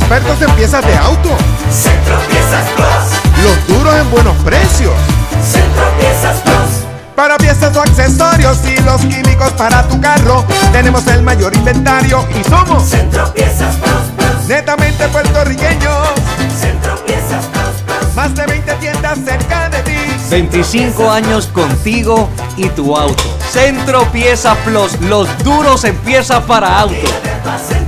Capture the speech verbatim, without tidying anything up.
expertos en piezas de auto. Centro Piezas Plus. Los duros en buenos precios. Centro Piezas Plus. Para piezas o accesorios y los químicos para tu carro, tenemos el mayor inventario y somos Centro Piezas Plus Plus. netamente puertorriqueños. Centro Piezas Plus Plus. Más de veinte tiendas cerca de ti. veinticinco años contigo y tu auto. Centro Piezas Plus, los duros en piezas para auto. Pídeme más en